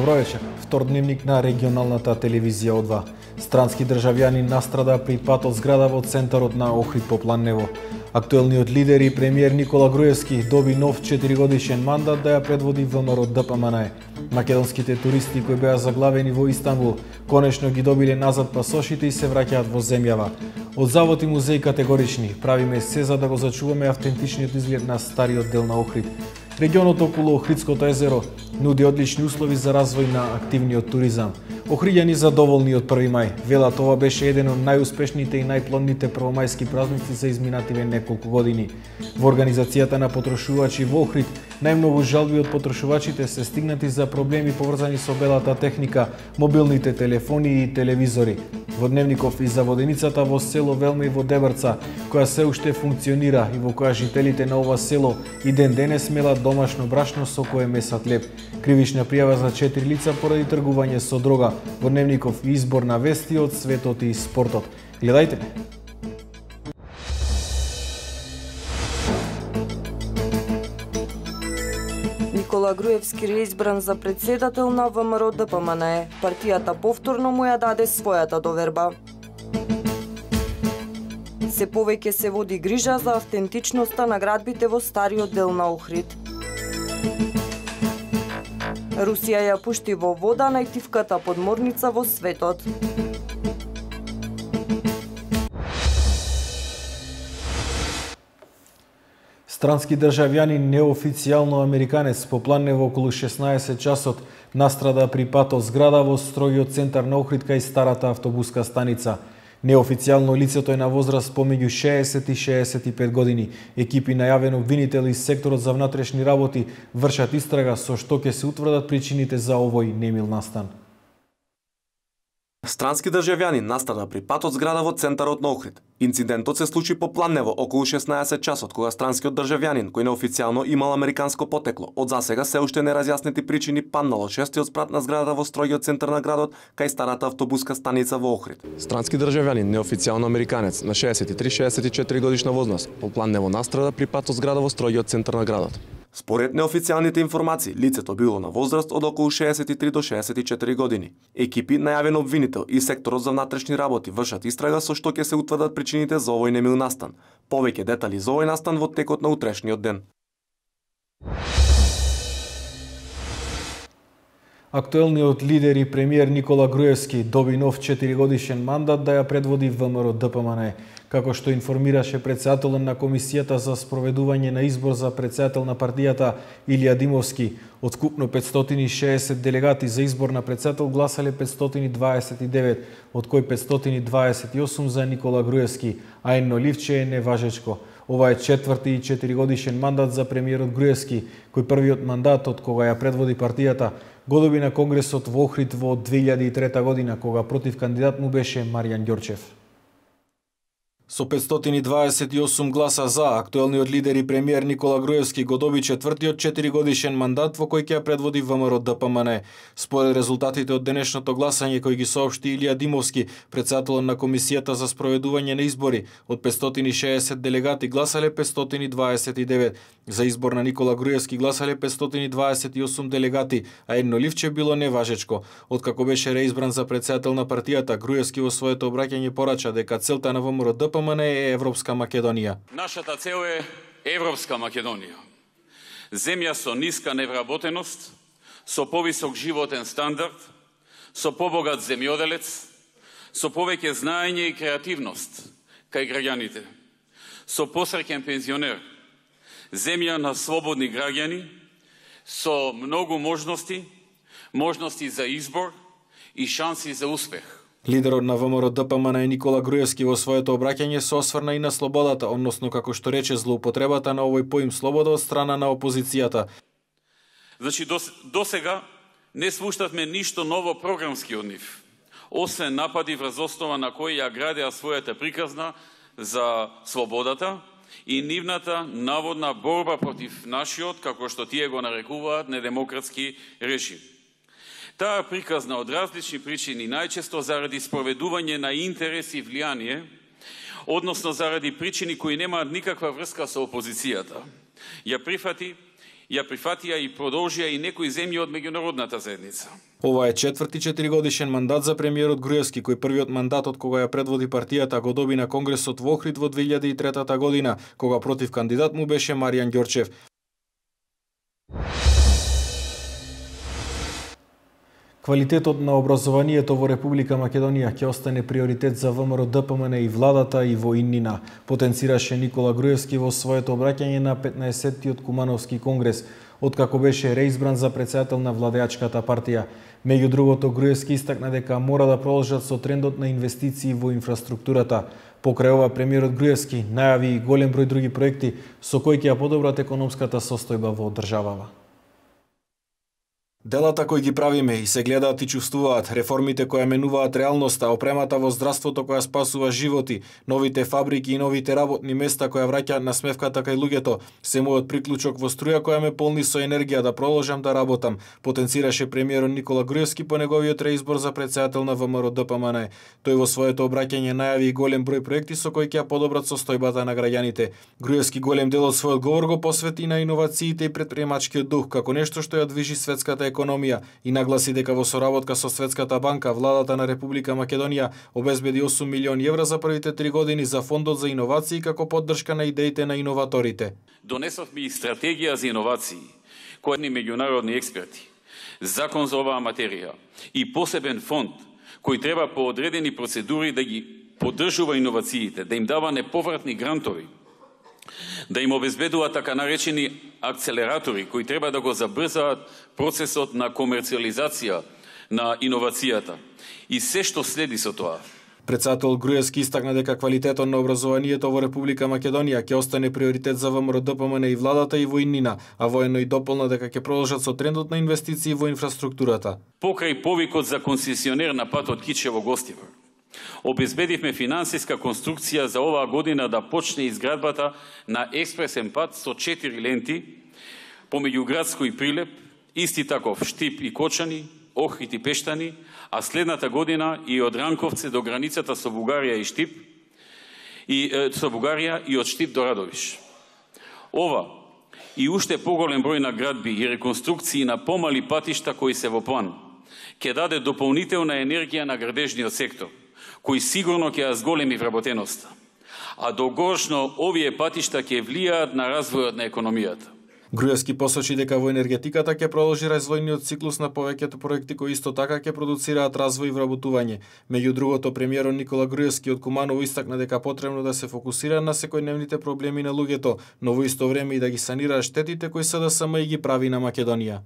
Добро вечер. Втордневник на регионалната телевизија О2. Странски државјанин настрада при пат од зграда во центарот на Охрид по Планево. Актуелниот лидер и премиер Никола Груевски доби нов 4-годишен мандат да ја предводи ВМРО ДПМНЕ. Македонските туристи кои беа заглавени во Истанбул конечно ги добиле назад пасошите и се враќаат во земјава. Од Завод и музеј категорични правиме се за да го зачуваме автентичниот изглед на стариот дел на Охрид. Регионот околу Охридското езеро нуди одлични услови за развој на активниот туризам. Охриѓани задоволни од 1 мај. Велат ова беше еден од најуспешните и најплодните првомајски празници за изминативе неколку години. Во организацијата на потрошувачи во Охрид најмногу жалби од потрошувачите се стигнати за проблеми поврзани со белата техника, мобилните телефони и телевизори. Во Дневников и за воденицата во село Велма и во Дебрца, која се уште функционира и во која жителите на ова село и ден денес мелат домашно брашно со кое месат леп. Кривична пријава за 4 лица поради тргување со дрога. Во Дневников и избор на вести од светот и спортот. Гледајте ме! Никола Груевски реизбран за председател на ВМРО ДПМНЕ. Партијата повторно му ја даде својата доверба. Се повеќе се води грижа за автентичноста на градбите во стариот дел на Охрид. Русија ја пушти во вода најтивката подморница во светот. Странски државјанин, неофицијално американец, по Планево околу 16 часот настрада при пат од зграда во строгиот центар на Охрид кај старата автобуска станица. Неофицијално лицето е на возраст помеѓу 60 и 65 години. Екипи најавен обвинител из секторот за внатрешни работи вршат истрага со што ќе се утврдат причините за овој немил настан. Странски државјанин настрада при пат од зграда во центарот на Охрид. Инцидентот се случи по Планево околу 16 часот, кога странскиот државјанин, кој неофицијално имал американско потекло, од засега се уште неразјаснети причини паднал од 6-тиот спрат на зградата во строгиот центар на градот, кај старата автобуска станица во Охрид. Странски државјанин, неофицијално американец, на 63-64 годишна возраст, по Планево настрада при пат од зграда во строгиот центар на градот. Според неофицијалните информации, лицето било на возраст од околу 63 до 64 години. Екипи најавен обвинител и секторот за внатрешни работи вршат истрага со што ќе се утврдат причините за овој немил настан. Повеќе детали за овој настан во текот на утрешниот ден. Актуелниот лидер и премиер Никола Груевски доби нов 4-годишен мандат да ја предводи ВМРО ДПМНЕ. Како што информираше председателот на Комисијата за спроведување на избор за председател на партијата Илија Димовски, од скупно 560 делегати за избор на председател гласале 529, од кои 528 за Никола Груевски, а едно ливче е неважечко. Ова е 4-ти и 4-годишен мандат за премиерот Груевски, кој првиот мандат од кога ја предводи партијата го доби на Конгресот во Охрид во 2003 година, кога против кандидат му беше Маријан Ѓорчев. Со 528 гласа за, актуелниот лидер и премиер Никола Груевски го доби 4-тиот 4-годишен мандат во кој ќе ја предводи ВМРО ДПМНЕ. Според резултатите од денешното гласање кој ги соопшти Илија Димовски, председателот на Комисијата за спроведување на избори, од 560 делегати гласале 529. За избор на Никола Груевски гласале 528 делегати, а едно ливче било неважечко. Откако беше реизбран за председател на партијата, Груевски во своето обраќање порача дека целта на ВМРО ДПМНЕ е Европска Македонија. Нашата цел е Европска Македонија. Земја со ниска невработеност, со повисок животен стандард, со побогат земјоделец, со повеќе знаење и креативност кај граѓаните, со посреќен пензионер, земја на слободни граѓани, со многу можности, можности за избор и шанси за успех. Лидерот на ВМРО ДПМНЕ Никола Груевски во своето обраќање се осврна и на слободата, односно како што рече злоупотребата на овој поим слобода од страна на опозицијата. Значи до сега не слушнавме ништо ново програмски од нив, освен напади врз основа на кои ја градеа својата приказна за слободата и нивната наводна борба против нашиот, како што тие го нарекуваат, недемократски режим. Таа приказна од различни причини, најчесто заради спроведување на интереси и влијание, односно заради причини кои немаат никаква врска со опозицијата, ја прифати ја прифатија и продолжија и некои земји од меѓународната заедница. Ова е четврти 4-годишен мандат за премиерот Груевски, кој првиот мандат од кога ја предводи партијата го доби на Конгресот во Охрид во 2003 година, кога против кандидат му беше Маријан Ѓорчев. Квалитетот на образованието во Република Македонија ќе остане приоритет за ВМРО ДПМН и владата и во иднина, потенцираше Никола Груевски во своето обраќање на 15-тиот Кумановски конгрес, откако беше реизбран за претседател на владеачката партија. Меѓу другото, Груевски истакна дека мора да продолжат со трендот на инвестиции во инфраструктурата. Покрај ова, премиерот Груевски најави и голем број други проекти со кои ќе ја подобрат економската состојба во државава. Делата кои ги правиме и се гледаат и чувствуваат, реформите кои менуваат реалноста, опремата во здравството која спасува животи, новите фабрики и новите работни места која враќаат насмевката кај луѓето, се мојот приклучок во струја која ме полни со енергија да продолжам да работам, потенцираше премиерот Никола Груевски по неговиот реизбор за претседател на ВМРО ДПМН. Тој во своето обраќање најави и голем број проекти со кои ќе подобрат состојбата на граѓаните. Груевски голем дел од својот говор го посвети на иновациите и претприемачкиот дух како нешто што ја движи светската економија и нагласи дека во соработка со Светската банка, владата на Република Македонија обезбеди 8 милиони евра за првите 3 години за фондот за иновации како поддршка на идеите на иноваторите. Донесовме и стратегија за иновации, која ни меѓународни експерти, закон за оваа материја и посебен фонд кој треба по одредени процедури да ги поддржува иновациите, да им дава неповратни грантови, да им обезбедува така наречени акцелератори кои треба да го забрзаат процесот на комерцијализација на иновацијата и се што следи со тоа. Претседател Груевски истакна дека квалитетот на образованието во Република Македонија ќе остане приоритет за ВМРО ДПМН и владата и во иднина, а воено и дополна дека ќе продолжат со трендот на инвестиции во инфраструктурата. Покрај повикот за концесионер на патот Кичево-Гостивар, обезбедивме финансиска конструкција за оваа година да почне изградбата на експресен пат со 4 ленти помеѓу Градско и Прилеп, исти таков Штип и Кочани, Охрид и Пештани, а следната година и од Ранковце до границата со Бугарија и Штип, и од Штип до Радовиш. Ова и уште поголем број на градби и реконструкции на помали патишта кои се во план ќе даде дополнителна енергија на градежниот сектор, кои сигурно ќе ја зголеми вработеноста, а долгорочно овие патишта ќе влијаат на развојот на економијата. Груевски посочи дека во енергетиката ќе продолжи развојниот циклус на повеќето проекти кои исто така ќе продуцираат развој и вработување. Меѓу другото, премиерот Никола Груевски од Куманово истакна дека потребно да се фокусира на секојдневните проблеми на луѓето, но во исто време и да ги санира штетите кои СДСМ и ги прави на Македонија.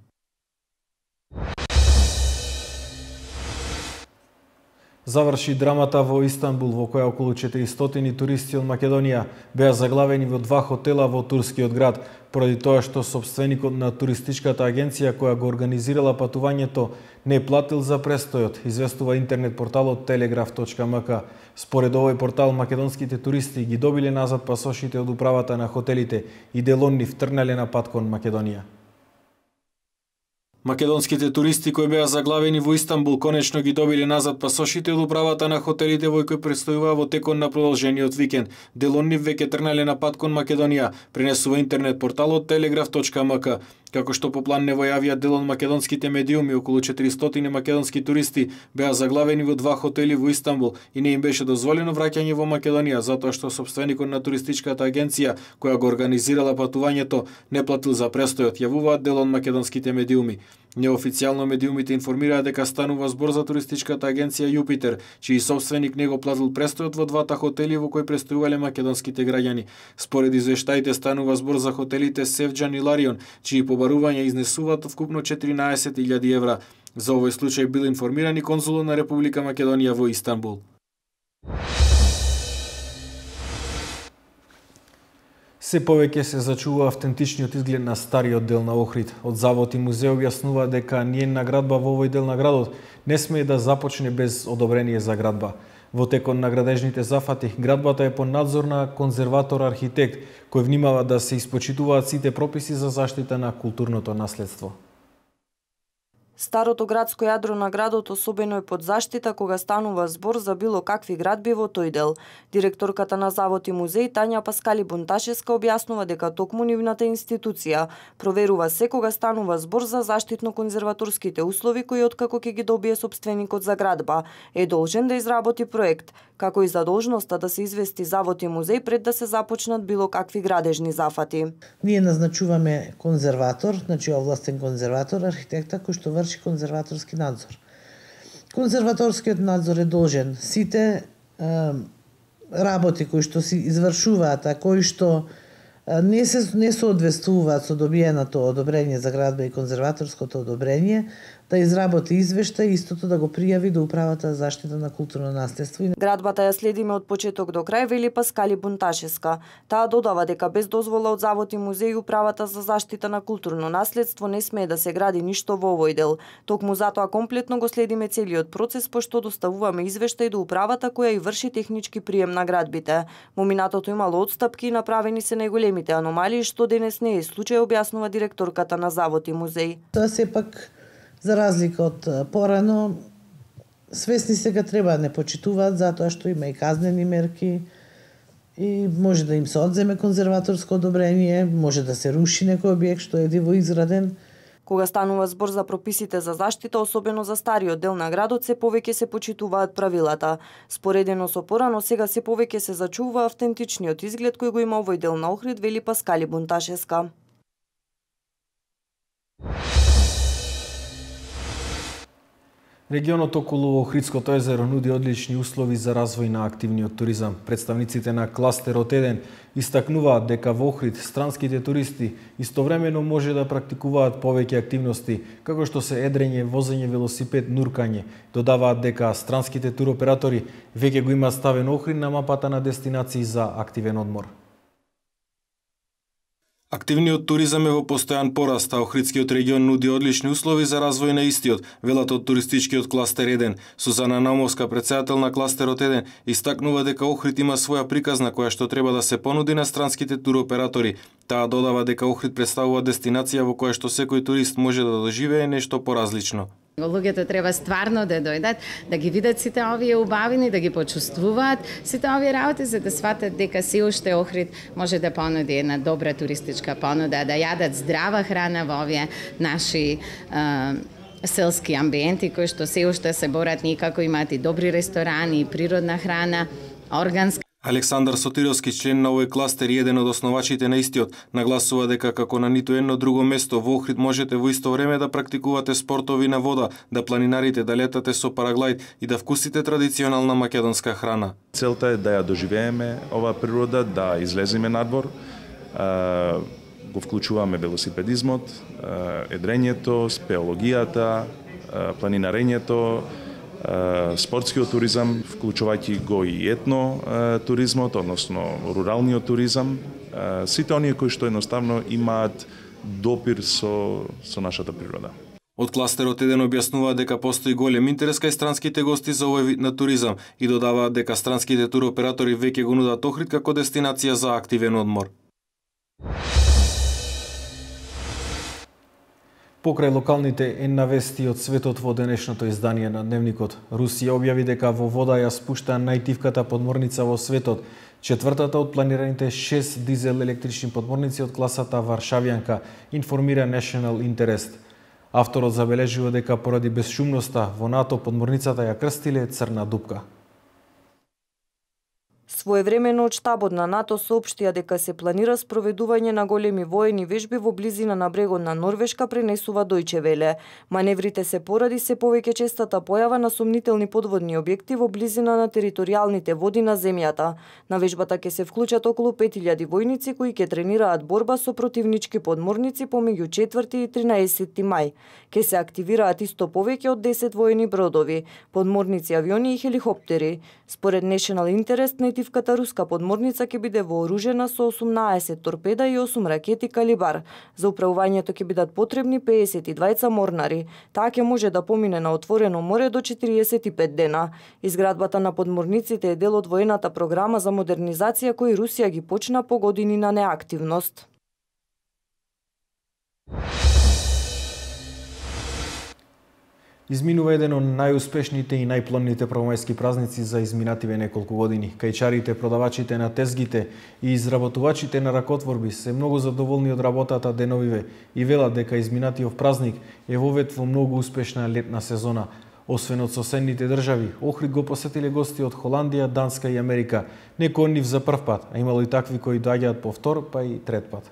Заврши драмата во Истанбул, во која околу 400 туристи од Македонија беа заглавени во 2 хотела во турскиот град, поради тоа што собственикот на туристичката агенција која го организирала патувањето не платил за престојот, известува интернет порталот telegraph.mk. Според овој портал, македонските туристи ги добиле назад пасошите од управата на хотелите и дел од нив тргнале на пат кон Македонија. Македонските туристи кои беа заглавени во Истанбул конечно ги добиле назад пасошите од управата на хотелите во кои престојуваа во текот на продолжениот викенд. Дел од нив веќе тргнале на пат кон Македонија, пренесува интернет порталот telegraph.mk. Како што по план не во јавија дел од македонските медиуми, околу 400 македонски туристи беа заглавени во 2 хотели во Истанбул и не им беше дозволено враќање во Македонија затоа што собственикот на туристичката агенција која го организирала патувањето не платил за престојот, јавуваат дел од македонските медиуми. Неофицијално медиумите информираат дека станува збор за туристичката агенција Јупитер, чиј собственик не го платил престојот во 2 хотели во кои престојувале македонските граѓани. Според извештаите станува збор за хотелите Севџан и Ларион, чии побарувања изнесуваат вкупно 14.000 евра. За овој случај бил информиран и конзулот на Република Македонија во Истанбул. Се повеќе се зачува автентичниот изглед на стариот дел на Охрид. Од завод и музеј објаснува дека ниедна градба во овој дел на градот не смее да започне без одобрение за градба. Во текот на градежните зафати, градбата е под надзор на конзерватор-архитект, кој внимава да се испочитуваат сите прописи за заштита на културното наследство. Старото градско јадро на градот особено е под заштита кога станува збор за било какви градби во тој дел. Директорката на Завод и музеј Тања Паскали-Бунташевска објаснува дека токму нивната институција проверува се кога станува збор за заштитно-конзерваторските услови кои откако ќе ги добие сопственикот за градба е должен да изработи проект, како и задолжноста да се извести Завод и музеј пред да се започнат било какви градежни зафати. Ние назначуваме конзерватор, значи овластен конзерватор, архитекта кој што врши конзерваторски надзор. Конзерваторскиот надзор е должен сите работи кои што се извршуваат, а кои што не соодветствуваат со добиеното одобрење за градба и конзерваторското одобрење, да изработи извештај и истото да го пријави до Управата за заштита на културно наследство. Градбата ја следиме од почеток до крај, вели Паскали-Бунташевска. Таа додава дека без дозвола од Завод и музеј Управата за заштита на културно наследство не смее да се гради ништо во овој дел. Токму затоа комплетно го следиме целиот процес, пошто доставуваме извештај до Управата која и врши технички прием на градбите. Во минатото имало отстапки и направени се најголемите аномалии, што денес не е случај, објаснува директорката на Завод и музеј. Тоа сепак, за разлика од порано, свесни сега треба да не почитуваат затоа што има и казнени мерки и може да им се одземе конзерваторско одобрение, може да се руши некој објект што е диво изграден. Кога станува збор за прописите за заштита, особено за стариот дел на градот, се повеќе се почитуваат правилата. Споредено со порано, сега се повеќе се зачува автентичниот изглед кој го има овој дел на Охрид, вели Паскали-Бунташевска. Регионот околу Охридското езеро нуди одлични услови за развој на активниот туризам. Представниците на кластерот 1 истакнуваат дека во Охрид странските туристи истовремено може да практикуваат повеќе активности, како што се едрење, возење велосипед, нуркање. Додаваат дека странските туроператори веќе го има ставен Охрид на мапата на дестинации за активен одмор. Активниот туризам е во постојан пораст, а Охридскиот регион нуди одлични услови за развој на истиот, велат од туристичкиот кластер 1. Сузана Наумовска, председател на кластерот 1, истакнува дека Охрид има своја приказна која што треба да се понуди на странските туроператори. Таа додава дека Охрид представува дестинација во која што секој турист може да доживее нешто поразлично. Луѓето треба стварно да дојдат, да ги видат сите овие убавини, да ги почувствуваат сите овие работи, за да сватат дека се уште Охрид може да понуди една добра туристичка понуда, да јадат здрава храна во овие наши селски амбиенти кои што се уште се борат никако, имаат и добри ресторани, и природна храна, органска. Александар Сотировски, член на овој кластер и еден од основачите на истиот, нагласува дека како на ниту едно друго место во Охрид можете во исто време да практикувате спортови на вода, да планинарите, да летате со параглајд и да вкусите традиционална македонска храна. Целта е да ја доживееме оваа природа, да излеземе надвор, го вклучуваме велосипедизмот, едрењето, спеологијата, планинарењето, спортскиот туризам, вклучувајќи го и етно туризмот, односно руралниот туризам, сите оние кои што едноставно имаат допир со нашата природа. Од кластерот 1 објаснува дека постои голем интерес кај странските гости за овој вид на туризам и додаваат дека странските туроператори веќе го нудат Охрид како дестинација за активен одмор. Покрај локалните навести од светот во денешното издание на Дневникот, Русија објави дека во вода ја спушта најтивката подморница во светот, четвртата од планираните 6 дизел електрични подморници од класата Варшавјанка, информира National Interest. Авторот забележува дека поради безшумноста во НАТО подморницата ја крстиле црна дупка. Своевремено од штабот на НАТО соопштија дека се планира спроведување на големи воени вежби во близина на брегот на Норвешка, пренесува Дојче Веле. Маневрите се поради се повеќе честата појава на сомнителни подводни објекти во близина на територијалните води на земјата. На вежбата ќе се вклучат околу 5000 војници кои ќе тренираат борба со противнички подморници помеѓу 4 и 13 мај. Ќе се активираат исто повеќе од 10 воени бродови, подморници, авиони и хеликоптери. Според National Interest, најтивката руска подморница ќе биде вооружена со 18 торпеда и 8 ракети калибар. За управувањето ќе бидат потребни 52 морнари. Таа ќе може да помине на отворено море до 45 дена. Изградбата на подморниците е дел од воената програма за модернизација кој Русија ги почна по години на неактивност. Изминува еден од најуспешните и најплодните првомајски празници за изминативе неколку години. Кајчарите, продавачите на тезгите и изработувачите на ракотворби се многу задоволни од работата деновиве и велат дека изминатиот празник е вовед во многу успешна летна сезона. Освен од соседните држави, Охрид го посетиле гости од Холандија, Данска и Америка. Некои од нив за прв пат, а имало и такви кои доаѓаат по втор, па и трет пат.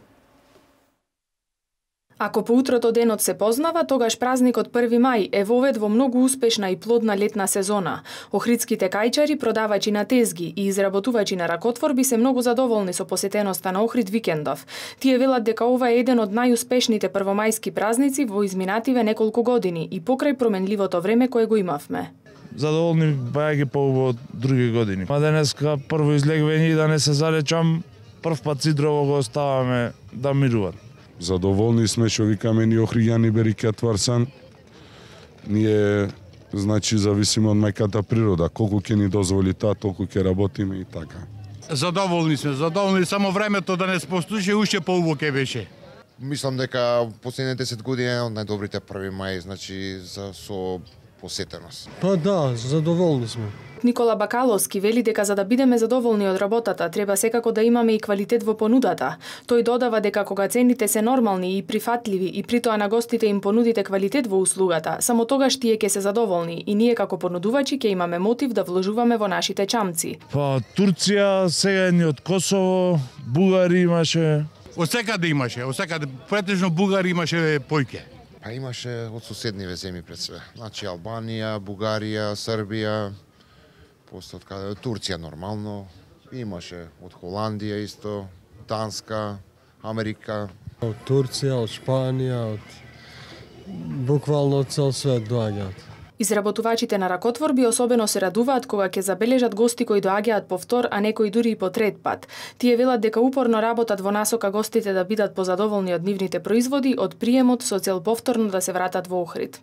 Ако по утрото денот се познава, тогаш празникот 1 мај е вовед во многу успешна и плодна летна сезона. Охридските кајчари, продавачи на тезги и изработувачи на ракотворби се многу задоволни со посетеноста на Охрид викендов. Тие велат дека ова е еден од најуспешните првомајски празници во изминативе неколку години и покрај променливото време кое го имавме. Задоволни бајаги по други години. Па денеска прво излегвени и да не се залечам, прв пат Сидрово го оставаме да мируват. Задоволни сме што викаме ни охриѓани береќа Тварсан. Ние, значи, зависиме од мајката природа. Колку ќе ни дозволи таа, толку ќе работиме и така. Задоволни сме, само времето да не спослуши, уште поубаво ќе беше. Мислам дека последните 10 години е од најдобрите 1 мај, значи со посетеност. Па да, задоволни сме. Никола Бакаловски вели дека за да бидеме задоволни од работата, треба секако да имаме и квалитет во понудата. Тој додава дека кога цените се нормални и прифатливи и притоа на гостите им понудите квалитет во услугата, само тогаш тие ќе се задоволни и ние како понудувачи ќе имаме мотив да вложуваме во нашите чамци. Па Турција, сега ни од Косово, Бугари имаше. Од секаде имаше, претежно Бугари имаше појке. Па имаше од соседниве земји пред све. Значи Албанија, Бугарија, Србија, после од каде Турција нормално, имаше од Холандија исто, Данска, Америка. Од Турција, од Шпанија, буквално од цел свет доаѓаат. Изработувачите на ракотворби особено се радуваат кога ќе забележат гости кои доаѓаат по втор, а некои дури и по трет пат. Тие велат дека упорно работат во насока гостите да бидат позадоволни од нивните производи, од приемот со цел повторно да се вратат во Охрид.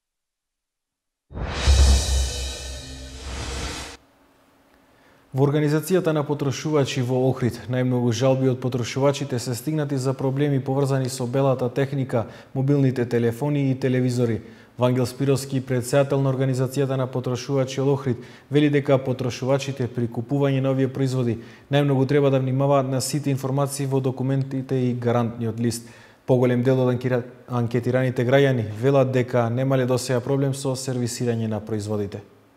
Во Организацијата на потрошувачи во Охрид најмногу жалби од потрошувачите се стигнати за проблеми поврзани со белата техника, мобилните телефони и телевизори. Вангел Спировски, председател на Организацијата на потрошувачи од Охрид, вели дека потрошувачите при купување на овие производи најмногу треба да внимаваат на сите информации во документите и гарантниот лист. Поголем дел од анкетираните граѓани велат дека немале досега проблем со сервисирање на производите.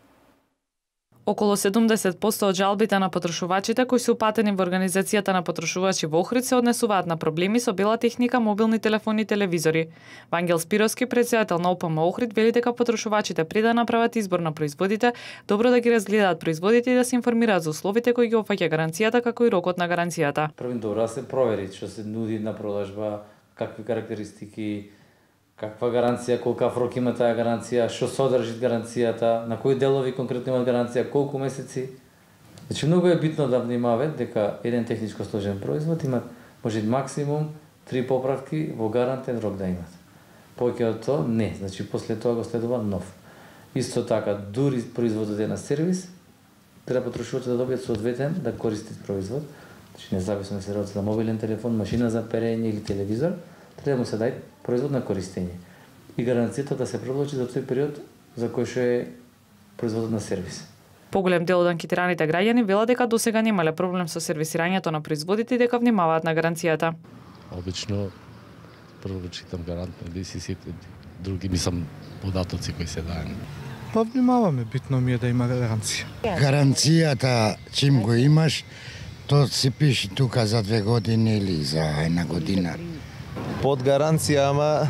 Околу 70% од жалбите на потрошувачите кои се упатени во Организацијата на потрошувачи во Охрид се однесуваат на проблеми со бела техника, мобилни телефони и телевизори. Вангел Спировски, председател на ОПМ Охрид, вели дека потрошувачите пред да направат избор на производите, добро да ги разгледаат производите и да се информираат за условите кои ги опфаќа гаранцијата, како и рокот на гаранцијата. Првин добро се провери што се нуди на продажба, какви карактеристики, каква гаранција, колкав рок има таа гаранција, што содржи гаранцијата, на кои делови конкретно има гаранција, колку месеци. Значи многу е битно да внимават дека еден техничко сложен производ има може максимум 3 поправки во гарантен рок да имат. Повеќе од тоа не, значи после тоа го следува нов. Исто така, дури производот е на сервис, треба потрошувачите да добијат соодветен да користат производ. Значи независно се работи за мобилен телефон, машина за перење или телевизор, треба да му се дај производ на користење. И гаранцијата да се продолжи за тој период за кој што е производот на сервис. Поголем дел од анкетираните граѓани велат дека досега немале проблем со сервисирањето на производите и дека внимаваат на гаранцијата. Обично прво читам гарантни лист и сите други мислам податоци кои се даени. Па внимаваме, битно ми е да има гаранција. Гаранцијата чим го имаш, то си пише тука за 2 години или за 1 година. Под гаранција, ама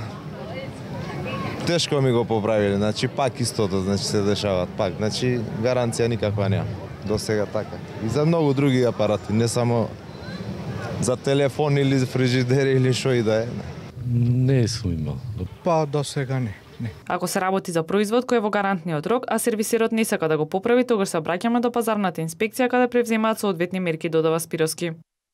тешко ми го поправиле, значи пак истото, значи се дешават пак, значи гаранција никаква нема. До сега така. И за многу други апарати, не само за телефон или фрижидер или што и да е. Не сум имал. Па до сега не. Ако се работи за производ кој е во гарантниот рок, а сервисерот не сака да го поправи, тогаш се обраќаме до пазарната инспекција каде превземаат соодветни мерки, додава Спировски.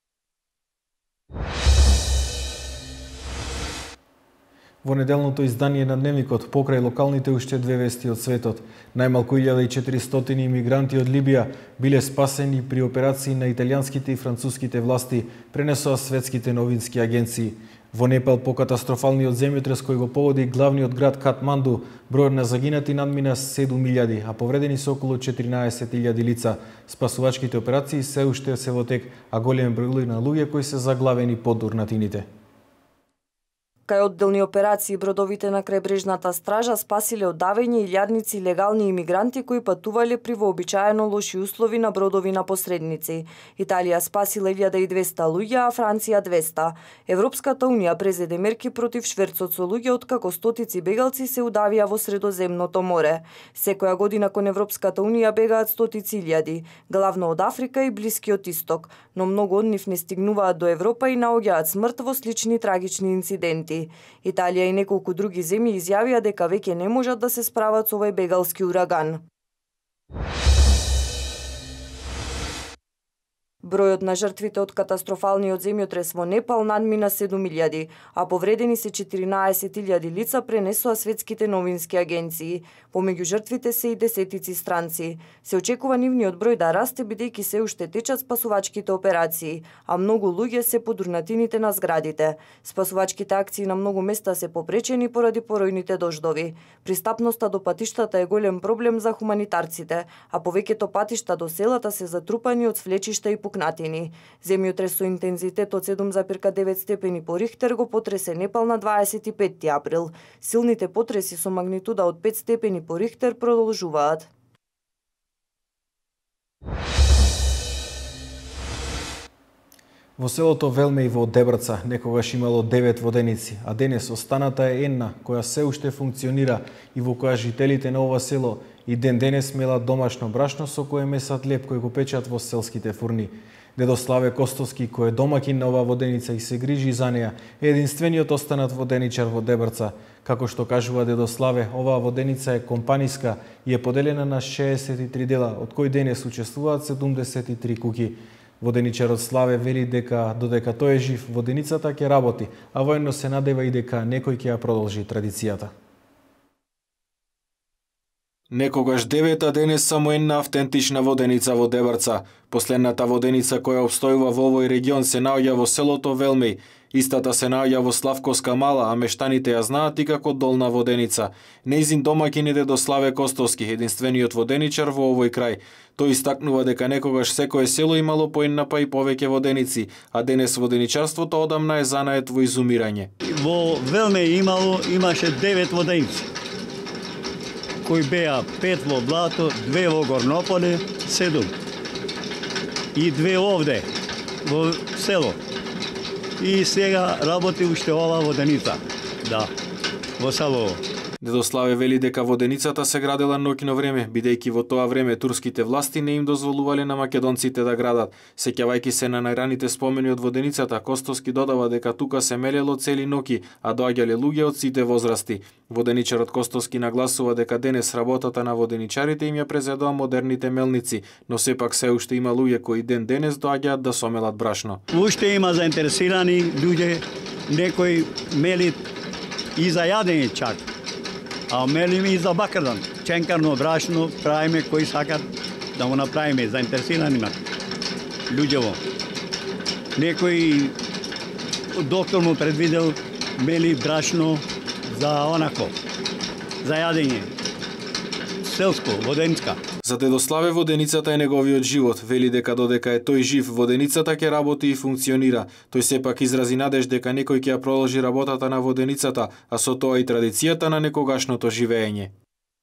Во неделното издание на Дневникот, покрај локалните уште 2 вести од светот. Најмалку 1400 имигранти од Либија биле спасени при операции на италијанските и француските власти, пренесоа светските новински агенции. Во Непал по катастрофалниот земјотрес кој го погоди главниот град Катманду, бројот на загинати надмина 7.000, а повредени се околу 14.000 лица. Спасувачките операции се уште се во тек, а голем број на луѓе кои се заглавени под урнатините. Кај одделни операции бродовите на крајбрежната стража спасиле од давење илјадници легални имигранти кои патувале при вообичаено лоши услови на бродови на посредници. Италија спасила 1200 луѓе, а Франција 200. Европската унија презеде мерки против шверцот со луѓе, откако стотици бегалци се удавија во Средоземното море. Секоја година кон Европската унија бегаат стотици илјади, главно од Африка и Блискиот Исток, но многу од нив не стигнуваат до Европа и наоѓаат смрт во слични трагични инциденти. Италија и неколку други земји изјавија дека веќе не можат да се справат со овој бегалски ураган. Бројот на жртвите од катастрофалниот земјотрес во Непал надмина 7.000, а повредени се 14.000 лица, пренесоа светските новински агенции. Помеѓу жртвите се и десетици странци. Се очекува нивниот број да расте бидејќи се уште течат спасувачките операции, а многу луѓе се под урнатините на зградите. Спасувачките акции на многу места се попречени поради поројните дождови. Пристапноста до патиштата е голем проблем за хуманитарците, а повеќето патишта до селата се затрупани од свлечишта и пукнатини. Земјотрес со интензитет од 7,9 степени по Рихтер го потресе Непал на 25 април. Силните потреси со магнитуда од 5 степени по Рихтер продолжуваат. Во селото Велмеј во Дебрца некогаш имало 9 воденици, а денес останата е една која се уште функционира и во која жителите на ова село и ден денес мелат домашно брашно со кое месат леп кој го печат во селските фурни. Дедо Славе Костовски, кој е домакин на оваа воденица и се грижи за неа, е единствениот останат воденичар во Дебрца. Како што кажува дедо Славе, оваа воденица е компаниска и е поделена на 63 дела, од кои денес учествуваат 73 куќи. Воденичарот Славе вели дека додека тој е жив, воденицата ќе работи, а воено се надева и дека некој ќе ја продолжи традицијата. Некогаш девета, денес само една автентична воденица во Дебрца. Последната воденица која обстојува во овој регион се наоѓа во селото Велмеј. Истата се наоѓа во Славковска мала, а мештаните ја знаат и како Долна воденица. Нејзин домакин е дедо Славе Костовски, единствениот воденичар во овој крај. Тој истакнува дека некогаш секое село имало по една па и повеќе воденици, а денес воденичарството одамна е занает во изумирање. Во Велмеј имаше 9 воденици, кои беа 5 во Блато, 2 во Горнополе, 7. И 2 овде, во село. И сега работи уште ова воденица, да, во село. Дедо Славе вели дека воденицата се градела ноќно време, бидејќи во тоа време турските власти не им дозволувале на македонците да градат. Сеќавајќи се на најраните спомени од воденицата, Костовски додава дека тука се мелело цели ноќи, а доаѓале луѓе од сите возрасти. Воденичарот Костовски нагласува дека денес работата на воденичарите им ја презедоа модерните мелници, но сепак се уште има луѓе кои ден денес доаѓаат да сомелат брашно. Уште има заинтересирани луѓе, некои мелит и за јадење чак. А мелиме и за бакардан, ченкарно брашно правиме кои сакат да го направиме, заинтересирани на луѓево. Некој доктор му предвидел мели брашно за онако, за јадење, селско, воденичка. За дедо Славе воденицата е неговиот живот. Вели дека додека е тој жив, воденицата ќе работи и функционира. Тој сепак изрази надеж дека некој ќе ја продолжи работата на воденицата, а со тоа и традицијата на некогашното живеење.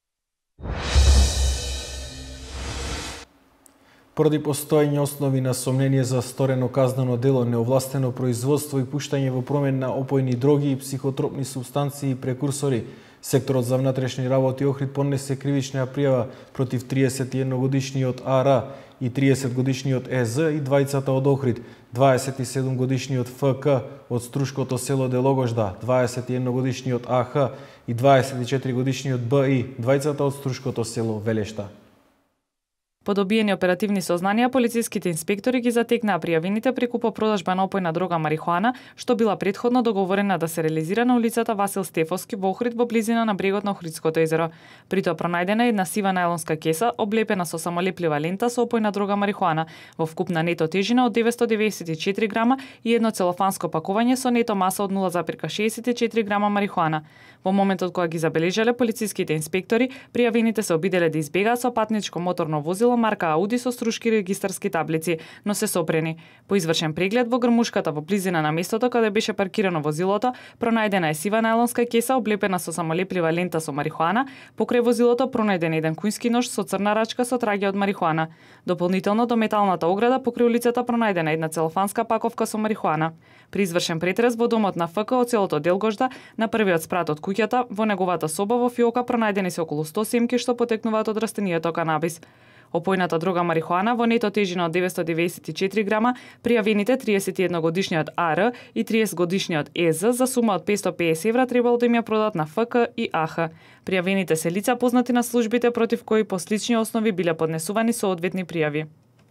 Поради постоење основи на сомнение за сторено казнено дело, неовластено производство и пуштање во промен на опојни дроги и психотропни супстанции и прекурсори, секторот за внатрешни работи Охрид поднесе кривична пријава против 31-годишниот АР и 30-годишниот ЕЗ и двајцата од Охрид, 27-годишниот ФК од Струшкото село Делогожда, 21-годишниот АХ и 24-годишниот БИ, двајцата од Струшкото село Велешта. По добиени оперативни сознанија, полициските инспектори ги затекнаа пријавените преку продажба на опојна дрога марихуана, што била претходно договорена да се реализира на улицата Васил Стефовски во Охрид во близина на брегот на Охридското езеро. При тоа пронајдена една сива најлонска кеса облепена со самолеплива лента со опојна дрога марихуана во вкупна нето тежина од 994 грама и едно целофанско пакување со нето маса од 0,64 грама марихуана. Во моментот кога ги забележале полициските инспектори, пријавените се обиделе да избегаат со патничко моторно возило марка Ауди со струшки регистарски таблици, но се сопрени. По извршен преглед во грмушката во близина на местото каде беше паркирано возилото, пронајдена е сива најлонска кеса облепена со самолеплива лента со марихуана, покрај возилото пронајден еден кујнски нож со црна рачка со траѓа од марихуана. Дополнително до металната ограда покрај улицата пронајдена една целофанска паковка со марихуана. При извршен претрес во домот на ФК од селото Делгожда, на првиот спрат од куќата, во неговата соба во фиока пронајдени се околу 100 семки што потекнуваат од растенијето канабис. Опојната дрога марихуана во нето тежина од 994 грама, пријавените 31 годишниот АР и 30 годишниот ЕЗ за сума од 550 евра требало да им ја продат на ФК и АХ. Пријавените се лица познати на службите против кои по слични основи биле поднесувани соодветни пријави.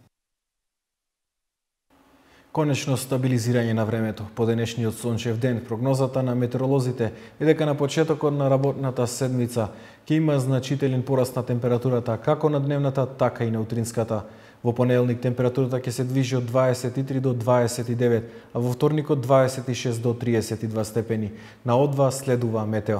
Конечно стабилизирање на времето. По денешниот сончев ден, прогнозата на метеоролозите е дека на почетокот на работната седмица ќе има значителен пораст на температурата како на дневната, така и на утринската. Во понеделник температурата ќе се движи од 23 до 29, а во вторник од 26 до 32 степени. На одва следува метео.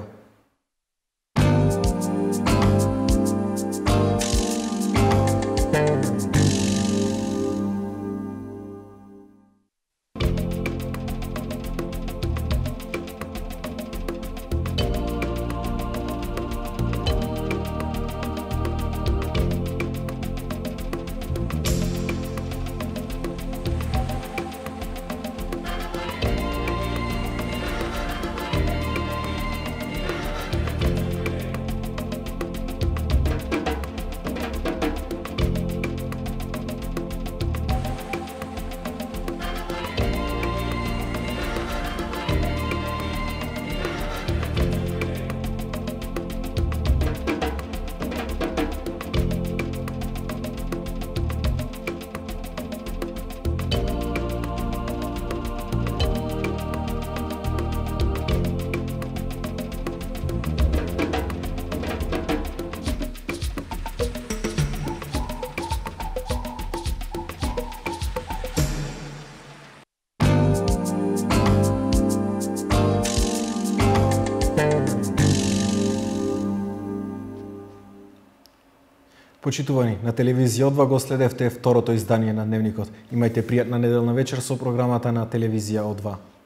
Почитувани, на телевизија О2 го следевте второто издание на Дневникот. Имајте пријатна неделна вечер со програмата на телевизија О2.